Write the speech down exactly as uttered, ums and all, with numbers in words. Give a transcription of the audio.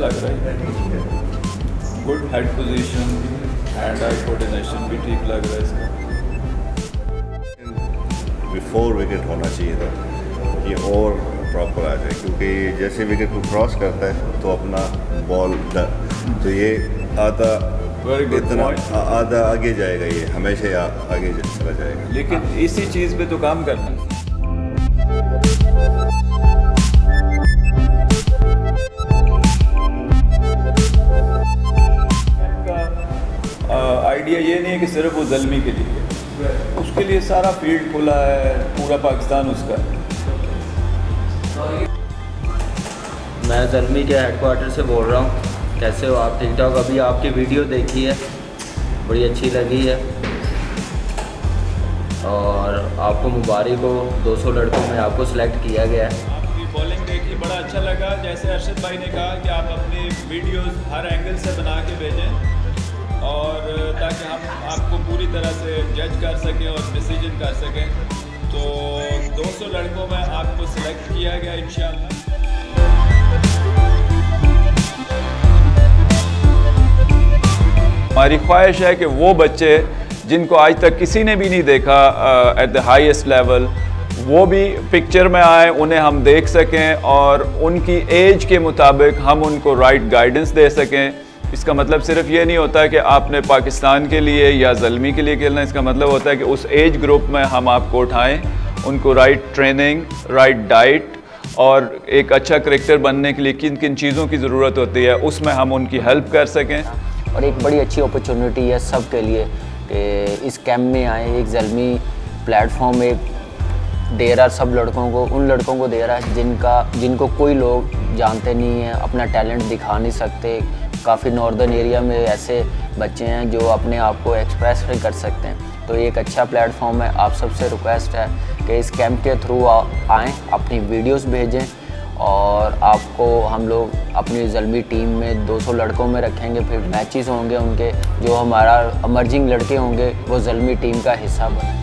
लग रहा है। Good head position, hand eye coordination भी ठीक लग रहा है इसका। बिफोर विकेट होना चाहिए था, ये और प्रॉपर आ जाए, क्योंकि जैसे विकेट को क्रॉस करता है तो अपना बॉल तो ये आधा इतना आधा आगे जाएगा, ये हमेशा आगे चला जाएगा। लेकिन इसी चीज़ पे तो काम करना है। आइडिया ये नहीं है कि सिर्फ वो ज़ल्मी के लिए, उसके लिए सारा फील्ड खुला है, पूरा पाकिस्तान उसका है। मैं ज़ल्मी के हेडक्वार्टर से बोल रहा हूँ। कैसे हो आप? ठीक ठाक। अभी आपकी वीडियो देखी है, बड़ी अच्छी लगी है और आपको मुबारक हो, दो सौ लड़कों में आपको सिलेक्ट किया गया है। आपकी बॉलिंग देखी, बड़ा अच्छा लगा। जैसे अरशद भाई ने कहा कि आप अपनी वीडियोस हर एंगल से बना के भेजें और ताकि हम आपको पूरी तरह से जज कर सकें और डिसीजन कर सकें। तो दो सौ लड़कों में आपको सिलेक्ट किया गया इंशाअल्लाह। हमारी ख्वाहिश है कि वो बच्चे जिनको आज तक किसी ने भी नहीं देखा एट द हाईएस्ट लेवल, वो भी पिक्चर में आए, उन्हें हम देख सकें और उनकी एज के मुताबिक हम उनको राइट गाइडेंस दे सकें। इसका मतलब सिर्फ ये नहीं होता कि आपने पाकिस्तान के लिए या ज़ल्मी के लिए खेलना, इसका मतलब होता है कि उस एज ग्रुप में हम आपको उठाएं, उनको राइट ट्रेनिंग, राइट डाइट और एक अच्छा क्रिकेटर बनने के लिए किन किन चीज़ों की ज़रूरत होती है उसमें हम उनकी हेल्प कर सकें। और एक बड़ी अच्छी अपॉर्चुनिटी है सब के लिए कि इस कैंप में आए। एक ज़ल्मी प्लेटफॉर्म एक दे रहा सब लड़कों को, उन लड़कों को दे रहा है जिनका जिनको कोई लोग जानते नहीं हैं, अपना टैलेंट दिखा नहीं सकते। काफ़ी नॉर्दर्न एरिया में ऐसे बच्चे हैं जो अपने आप को एक्सप्रेस नहीं कर सकते हैं। तो एक अच्छा प्लेटफॉर्म है। आप सबसे रिक्वेस्ट है कि इस कैंप के थ्रू आएँ, अपनी वीडियोस भेजें और आपको हम लोग अपनी ज़ल्मी टीम में दो सौ लड़कों में रखेंगे। फिर मैचेस होंगे उनके, जो हमारा इमर्जिंग लड़के होंगे वो ज़ल्मी टीम का हिस्सा बने।